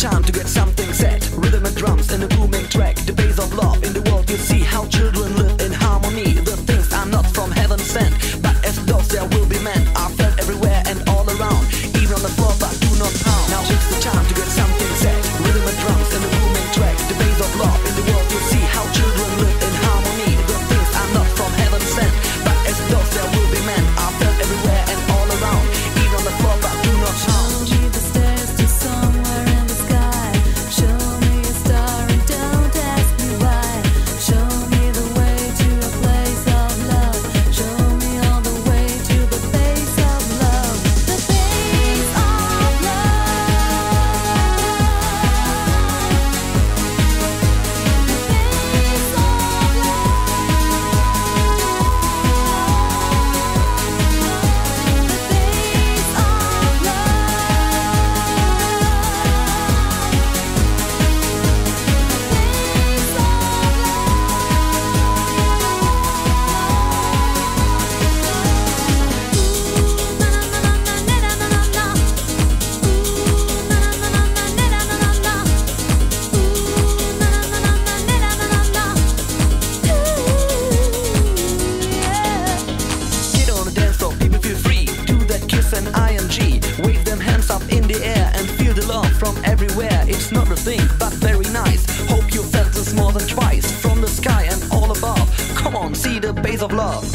time to get something set. Rhythm and drums and a booming track. The base of love in the world you see. How children live in harmony. The things are not from heaven sent, but as those there will be meant. Are felt everywhere and all around, even on the floor but do not pound. Now it's the time to get something set. Rhythm and drums and a booming track. The base of love in the world you see. How children live in harmony. The things are not from heaven sent, but as those there will be meant. Are felt everywhere and all around, even on the floor but do not pound. Show me the stairs to somewhere in the sky. Show me a star and don't ask me why. Show me the way to a place of love. Show me all the way to the base of love. The base of Get on the dance floor, people feel free. Do that kiss and ING. Wave them hands up in the air and feel the love from everywhere. It's not a thing, but very nice. Hope you felt this more than twice. From the sky and all above. Come on, see the base of love.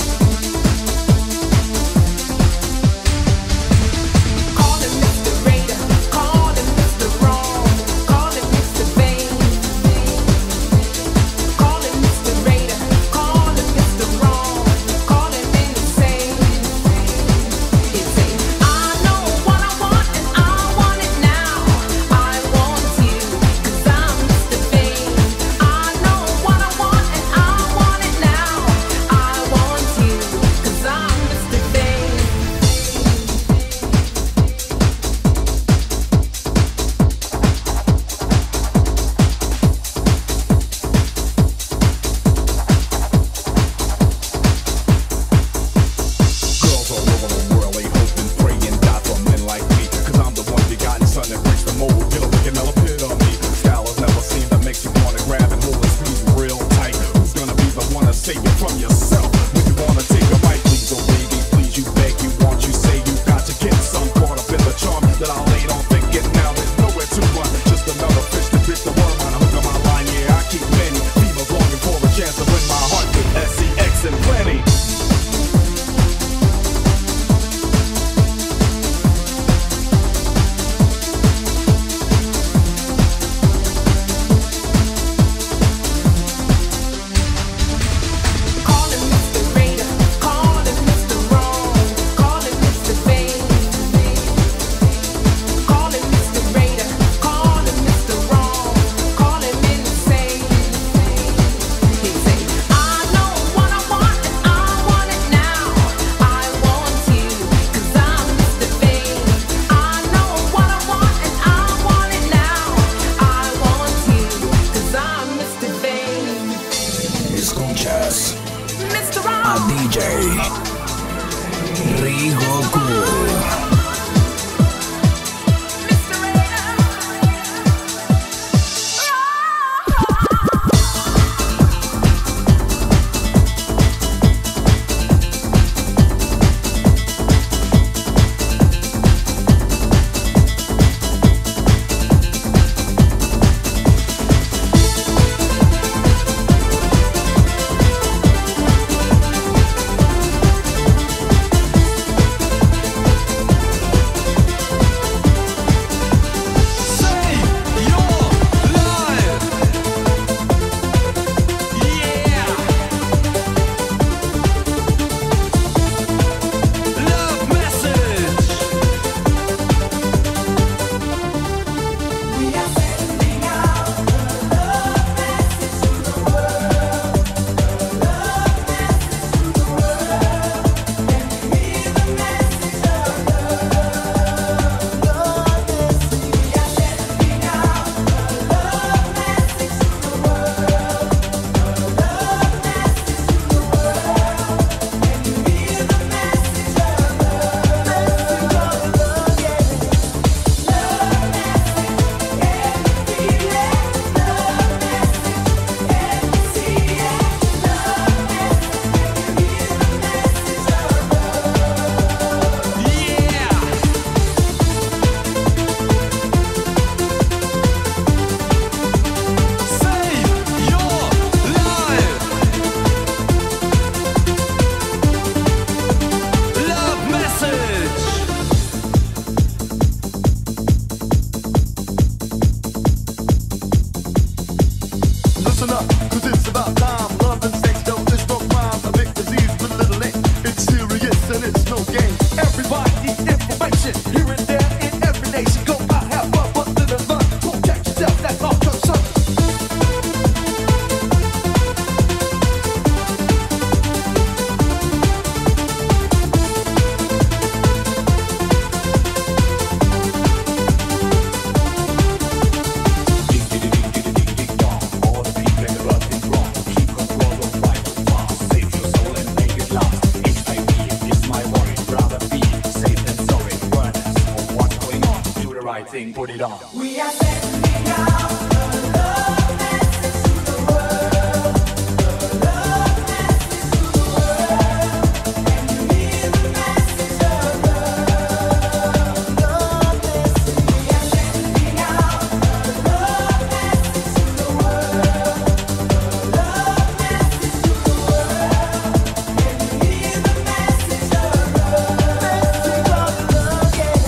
Call him Mr. Radar. about time. Love and sex don't is no crime. A big disease with little ink. It's serious and it's no game. Everybody needs information here and there in every nation. Go out, have fun, but live and learn. Protect yourself, that's our concern. Put it on. We are sending out the love message to the world. The love message to the world. Can you hear the message of love? Love message. We are sending out the love message to the world. The love message to the world. Can you hear the message of love? Message of love, yeah.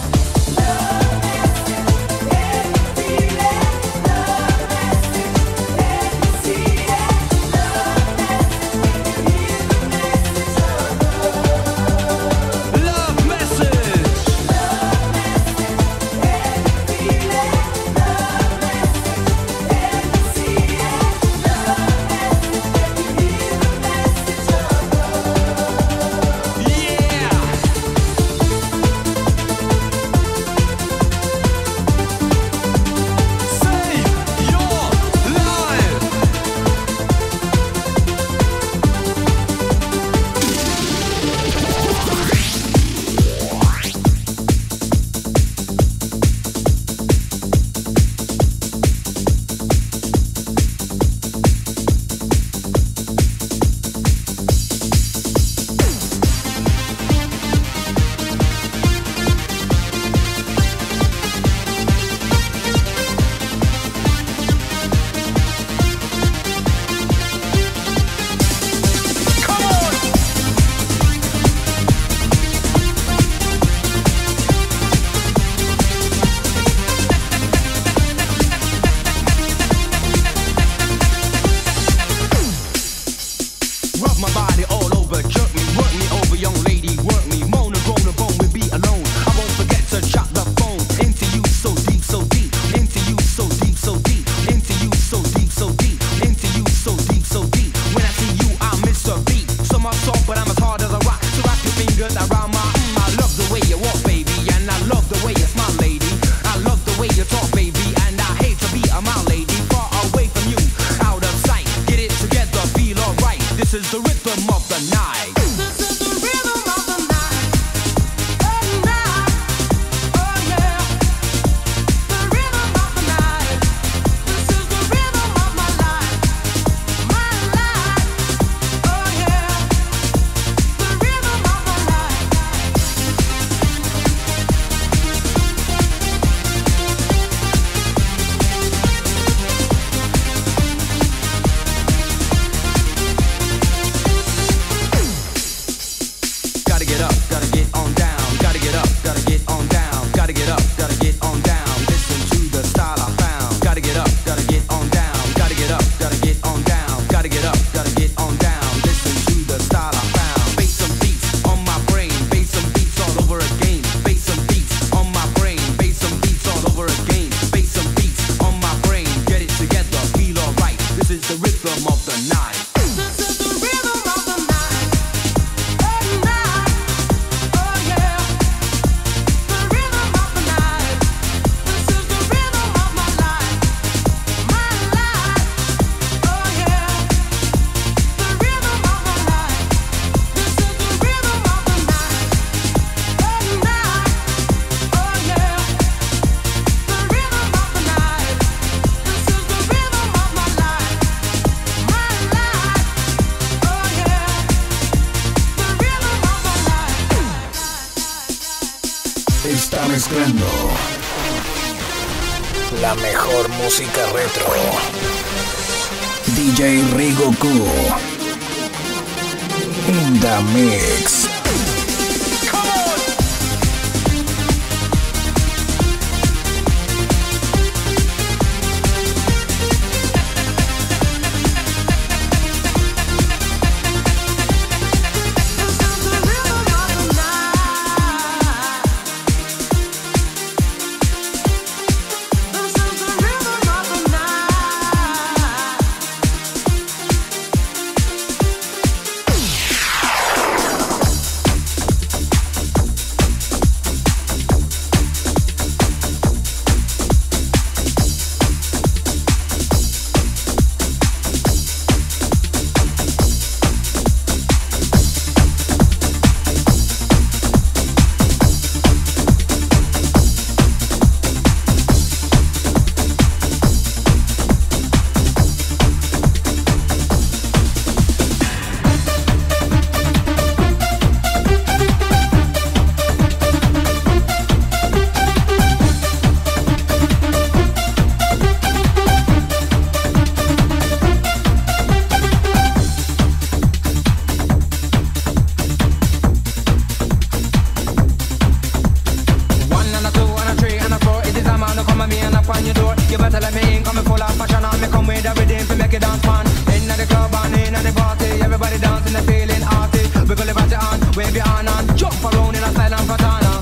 Está mezclando la mejor música retro. DJ Rigoku in the mix. on your door. You better let me in, come full of passion and me come with a rhythm to make it dance fun. Inna the club and inna the party, everybody dancing and feeling arty. Wiggle your body on, wave your hand and jump around in a silent patana.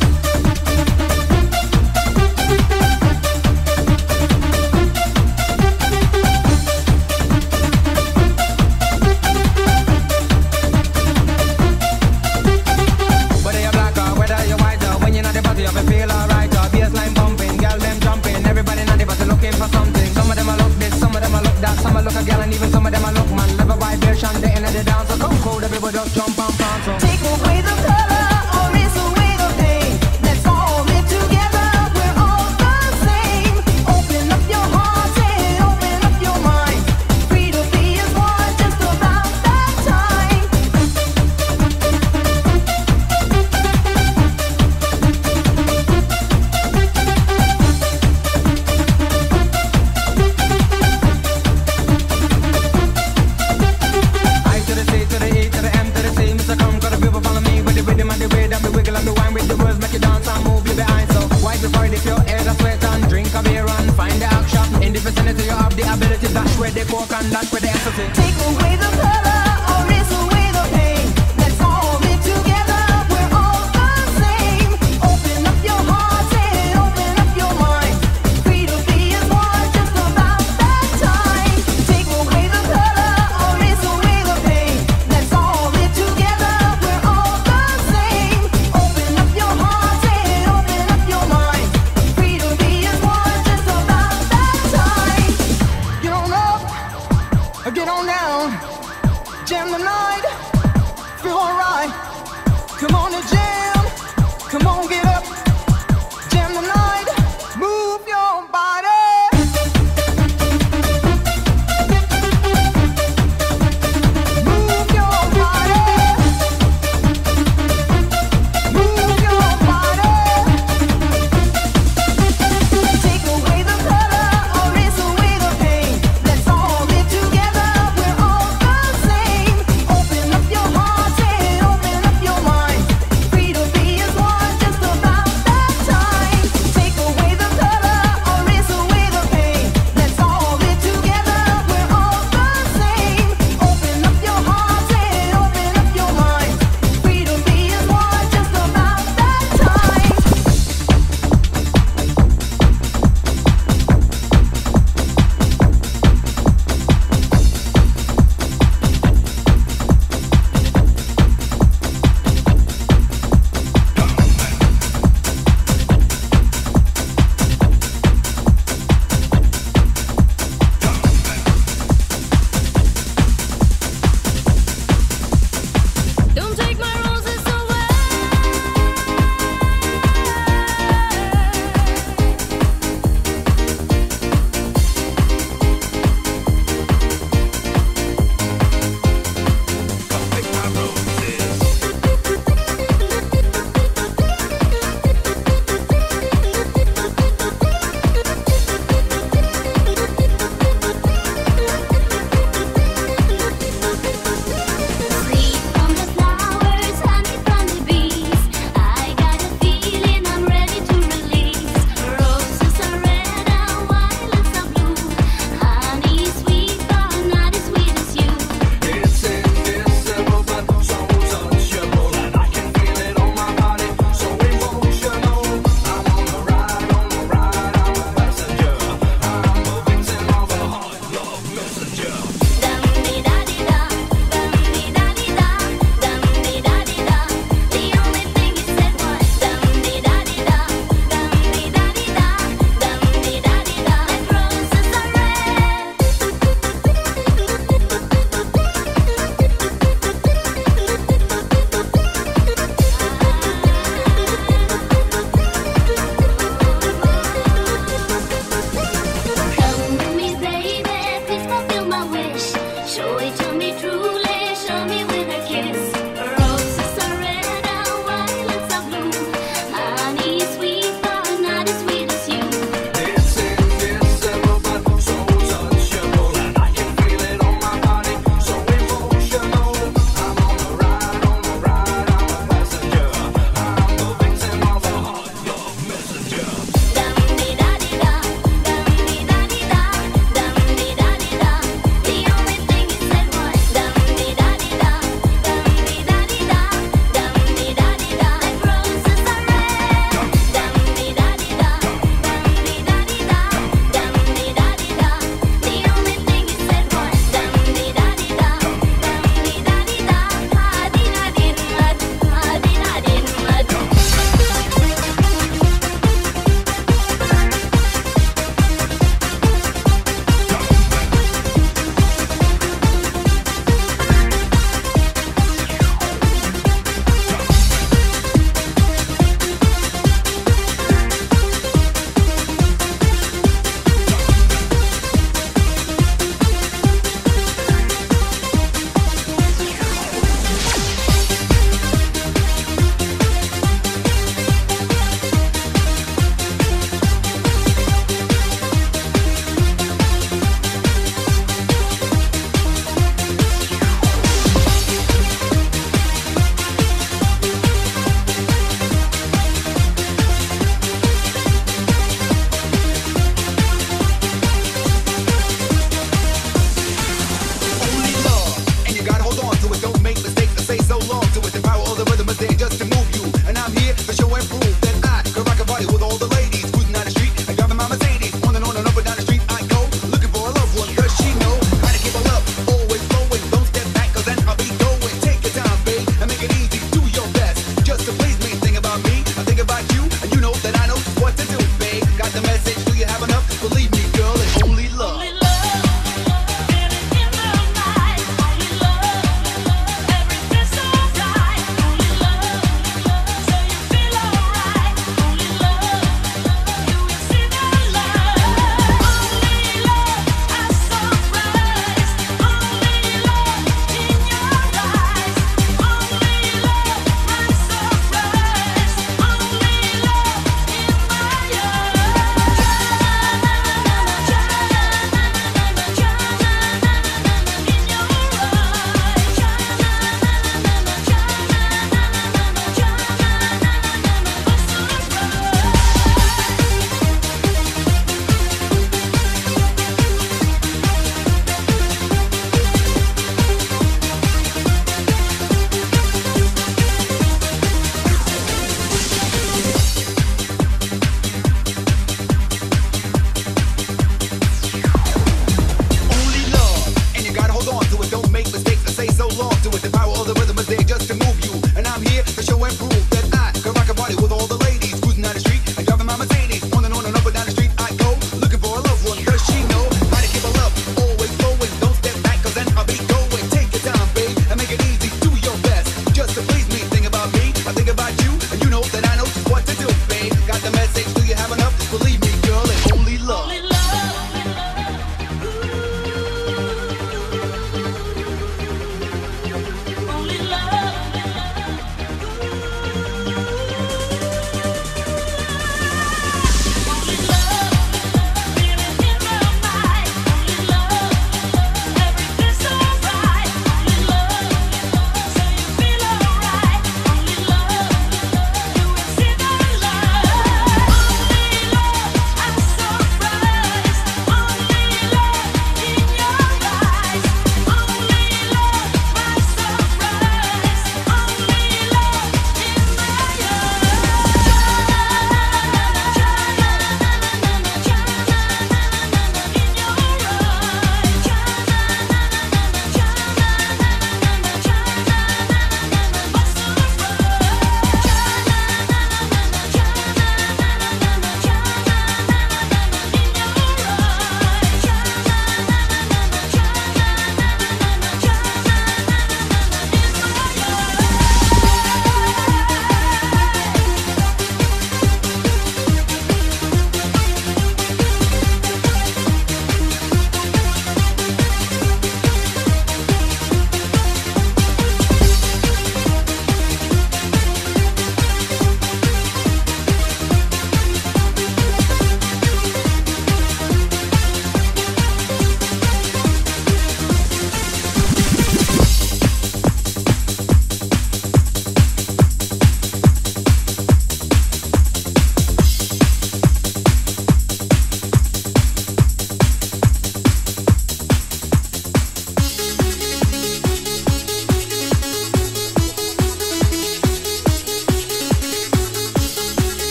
Whether you're black or whether you're white, when you're not the party, you feel alright. Bassline bumping, girl them jumping, everybody not the party looking for something. Some of them a look this, some of them a look that, some a look a girl and even some of them a look man. Live a vibration, the end of the dance, so come cold, everybody just jump and prance. So Take away the color or erase away the pain. Let's all live together, we're all the same. Open up your heart and open up your mind. Free to be as one, just about that time. I to the C to the E to the M to the C, Mr. Come, got the people follow me with the rhythm and the way that we wiggle and the wine with the words, make you dance and move you behind. So wipe before it if your head a sweat and drink a beer and find the action. In the vicinity you have the ability, dash where the coke and dash where the ecstasy. Take away the color or erase away the pain. Let's all live together, we're all the same. Open up your heart and open up your mind. Free to be as one, just about that time. Take away the color or erase away the pain. Let's all live together, we're all the same. Open up your heart and open up your mind. Free to be as one, just about that time. Get on up, or get on down.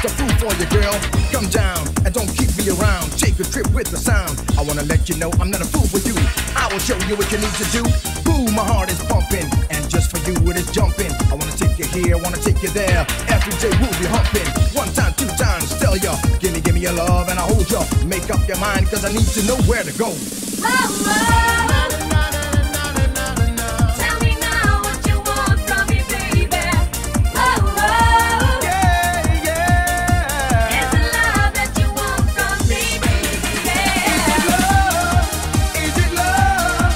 just a fool for you, girl. Come down and don't keep me around. Take a trip with the sound. I wanna let you know I'm not a fool for you. I will show you what you need to do. Ooh, my heart is pumping, and just for you it is jumping. I wanna take you here, wanna take you there. Every day we'll be humping. One time, two times, tell ya. Give me your love and I'll hold ya. Make up your mind, cause I need to know where to go. Tell me now what you want from me, baby. Is it love that you want from me, baby? Is it love?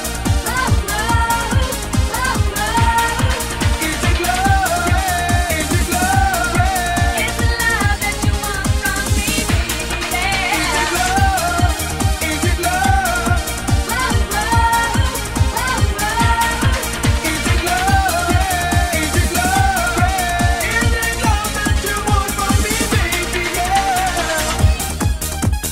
Is it love? Is it love? Is it love that you want from me, baby? Is it love? Is it love? Is it love? Is it love? Is it love that you want from me, baby? Yeah.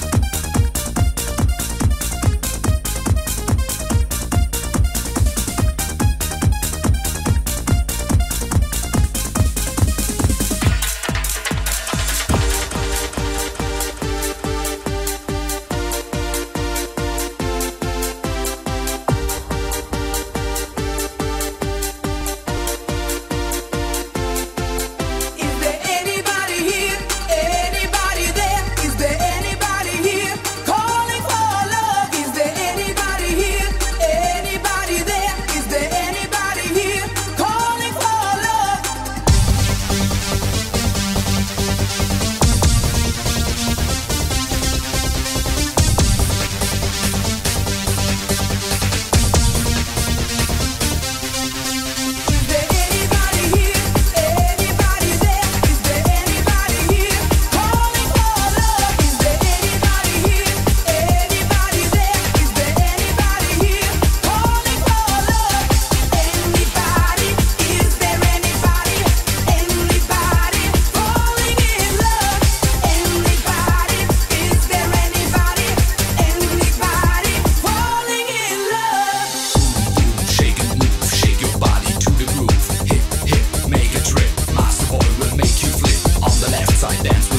Is there anybody here? Anybody there? Is there anybody here calling for love? Is there anybody here? Anybody there? Is there anybody here calling for love? Is there anybody here? Anybody there? Is there anybody here calling for love? Is there anybody here? Anybody there? Is there anybody here calling for love? Anybody? Is there anybody? Anybody falling in love? Anybody? Is there anybody? Anybody falling in love? Shake and move, shake your body to the groove. Hip, hip, make a trip. Master boy will make you flip. On the left side, dance